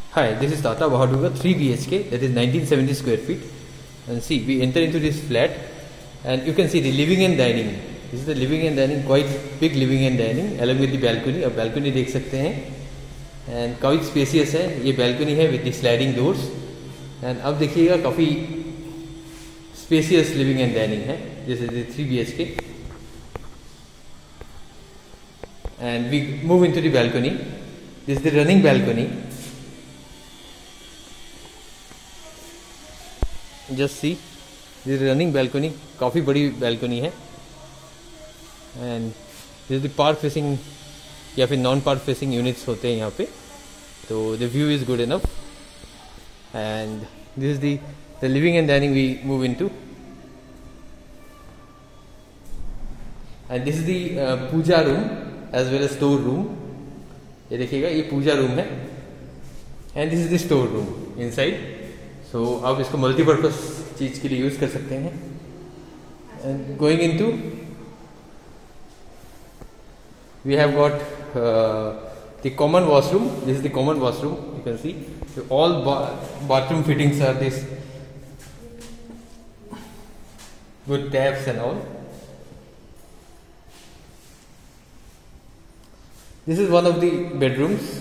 Hi, this is Tata Bahaduga 3 BHK, that is 1970 square feet. And see, we enter into this flat and you can see the living and dining. This is the living and dining, quite big living and dining along with the balcony. अब balcony देख सकते हैं and quite spacious है. ये balcony है with the sliding doors. And अब देखिएगा काफ़ी spacious living and dining है. This is the 3 BHK. And we move into the balcony. This is the running balcony. Just see, this is running balcony, काफ़ी बड़ी balcony है. And this is the park facing या फिर non park facing units होते हैं यहाँ पे. तो the view is good enough. And this is the living and dining we move into. And this is the puja room as well as store room. ये देखिएगा, ये पूजा रूम है. And this is the store room inside. So आप इसको multipurpose चीज़ के लिए use कर सकते हैं. And going into, we have got the common washroom. This is the common washroom. You can see so all bathroom fittings are this good taps and all. This is one of the bedrooms.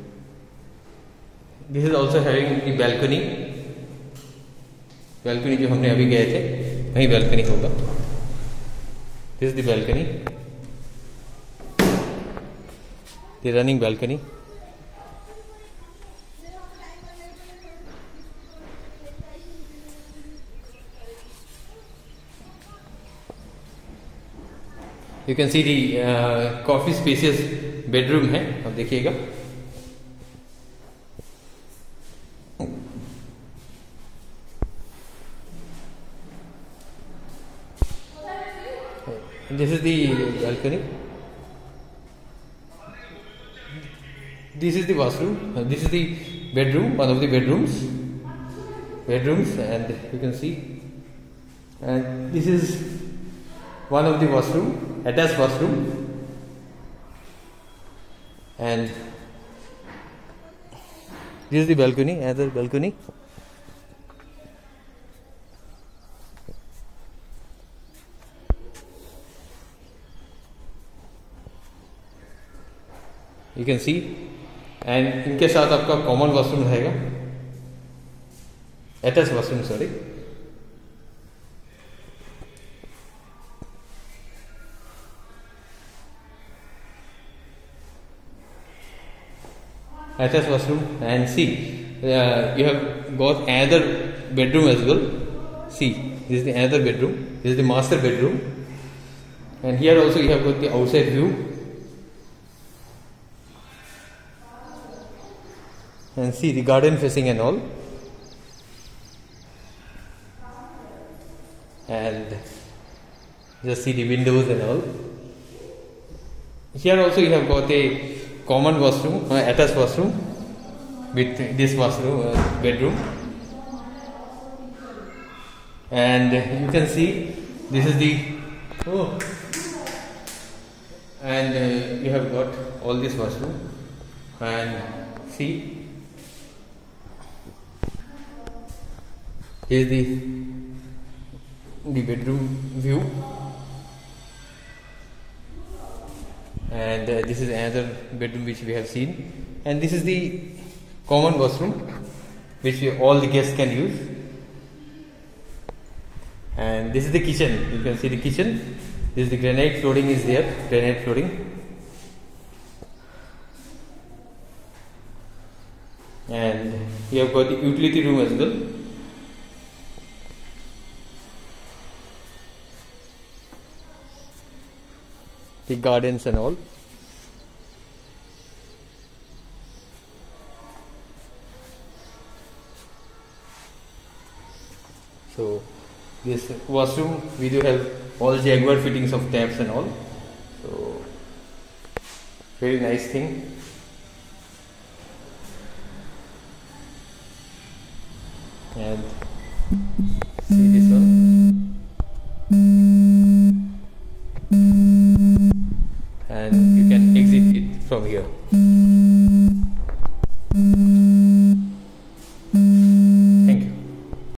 This is also having the balcony. balcony जो हमने अभी गए थे वही balcony होगा. This is the balcony, the running balcony. You can see the काफी spacious bedroom है. अब देखिएगा, this is the balcony. This is the washroom. This is the bedroom, one of the bedrooms, and you can see. And this is one of the washroom, attached washroom. And this is the balcony, another balcony. You can see, and इनके साथ आपका common washroom रहेगा, attach washroom sorry. Attached washroom. And see, you have got another bedroom as well. See, this is the another bedroom. This is the master bedroom, and here also you have got the outside view. And see the garden facing and all. And just see the windows and all. Here also you have got a common washroom, attached washroom with this washroom bedroom. And you can see this is the and you have got all this washroom. And see, here is the bedroom view. And this is another bedroom which we have seen. And this is the common washroom which all the guests can use. And this is the kitchen. You can see the kitchen. This is the granite flooring is there, granite flooring. And you have got the utility room as well. The gardens and all. So this washroom we do have all Jaguar fittings of taps and all. So very nice thing. And